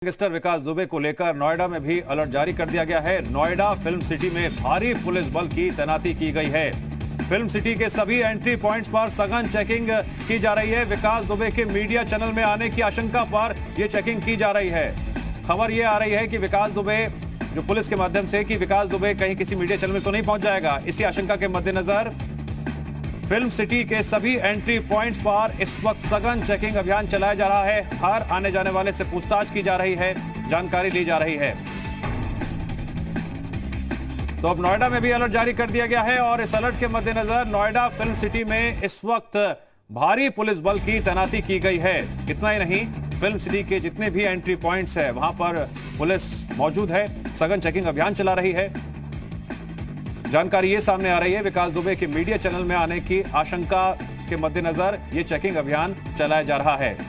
Gangster विकास दुबे को लेकर नोएडा में भी अलर्ट जारी कर दिया गया है। नोएडा फिल्म सिटी में भारी पुलिस बल की तैनाती की गई है। फिल्म सिटी के सभी एंट्री पॉइंट्स पर सघन चेकिंग की जा रही है। विकास दुबे के मीडिया चैनल में आने की आशंका पर यह चेकिंग की जा रही है। खबर यह आ रही है कि विकास दुबे जो पुलिस के माध्यम से कि विकास दुबे कहीं किसी मीडिया चैनल में तो नहीं पहुंच जाएगा। इसी आशंका के मद्देनजर फिल्म सिटी के सभी एंट्री पॉइंट्स पर इस वक्त सघन चेकिंग अभियान चलाया जा रहा है। हर आने जाने वाले से पूछताछ की जा रही है, जानकारी ली जा रही है। तो अब नोएडा में भी अलर्ट जारी कर दिया गया है और इस अलर्ट के मद्देनजर नोएडा फिल्म सिटी में इस वक्त भारी पुलिस बल की तैनाती की गई है। इतना ही नहीं, फिल्म सिटी के जितने भी एंट्री पॉइंट्स है वहां पर पुलिस मौजूद है, सघन चेकिंग अभियान चला रही है। जानकारी ये सामने आ रही है, विकास दुबे के मीडिया चैनल में आने की आशंका के मद्देनजर ये चेकिंग अभियान चलाया जा रहा है।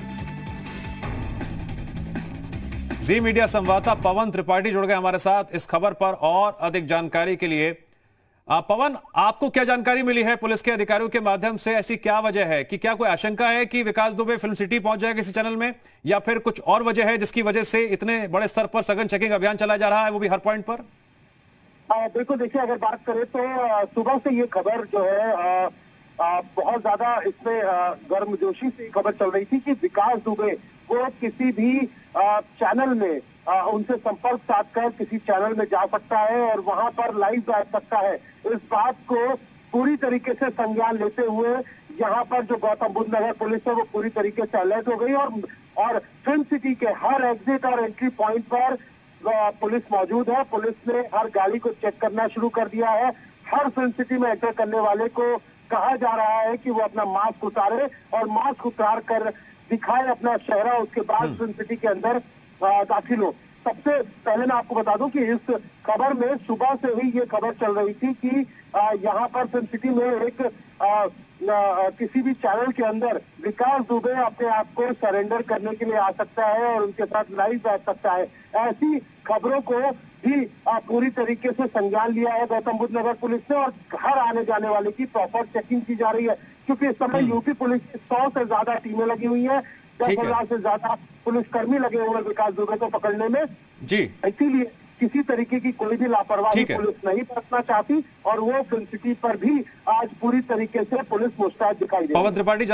जी मीडिया संवाददाता पवन त्रिपाठी जुड़ गए हमारे साथ इस खबर पर और अधिक जानकारी के लिए। पवन, आपको क्या जानकारी मिली है पुलिस के अधिकारियों के माध्यम से? ऐसी क्या वजह है कि क्या कोई आशंका है कि विकास दुबे फिल्म सिटी पहुंच जाएगा किसी चैनल में, या फिर कुछ और वजह है जिसकी वजह से इतने बड़े स्तर पर सघन चेकिंग अभियान चलाया जा रहा है, वो भी हर पॉइंट पर? बिल्कुल, देखिए, अगर बात करें तो सुबह से ये खबर जो है बहुत ज्यादा इसमें गर्मजोशी से खबर चल रही थी कि विकास दुबे वो किसी भी चैनल में उनसे संपर्क साध कर किसी चैनल में जा सकता है और वहां पर लाइव बैठ सकता है। इस बात को पूरी तरीके से संज्ञान लेते हुए यहाँ पर जो गौतम बुद्ध नगर पुलिस है वो पूरी तरीके से अलर्ट हो गई और फिल्म सिटी के हर एग्जिट और एंट्री पॉइंट पर पुलिस मौजूद है। पुलिस ने हर गाड़ी को चेक करना शुरू कर दिया है। हर फिल्म सिटी में एंटर करने वाले को कहा जा रहा है कि वो अपना मास्क उतारे और मास्क उतार कर दिखाए अपना चेहरा, उसके बाद फिल्म सिटी के अंदर दाखिल हो। सबसे पहले मैं आपको बता दूं कि इस खबर में सुबह से ही ये खबर चल रही थी कि यहाँ पर फिल्म सिटी में एक किसी भी चैनल के अंदर विकास दुबे अपने आप को सरेंडर करने के लिए आ सकता है और उनके साथ लाइव बैठ सकता है। ऐसी खबरों को भी पूरी तरीके से संज्ञान लिया है गौतम बुद्ध नगर पुलिस ने और हर आने जाने वाले की प्रॉपर चेकिंग की जा रही है, क्योंकि इस समय यूपी पुलिस की 100 से ज्यादा टीमें लगी हुई है, 10,000 से ज्यादा पुलिसकर्मी लगे हुए विकास दुबे को पकड़ने में जी। इसीलिए किसी तरीके की कोई भी लापरवाही पुलिस नहीं बरतना चाहती और वो फिल्म सिटी पर भी आज पूरी तरीके से पुलिस मुस्तैद दिखाई दे रही है।